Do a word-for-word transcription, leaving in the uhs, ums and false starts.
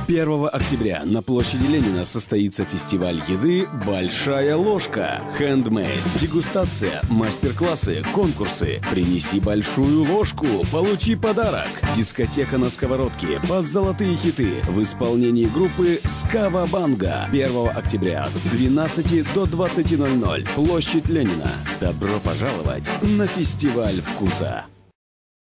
первого октября на площади Ленина состоится фестиваль еды «Большая ложка». Хендмейд, дегустация, мастер-классы, конкурсы. Принеси большую ложку, получи подарок. Дискотека на сковородке под золотые хиты в исполнении группы «Скавабанга». первого октября с двенадцати до двадцати ноль-ноль. Площадь Ленина. Добро пожаловать на фестиваль вкуса.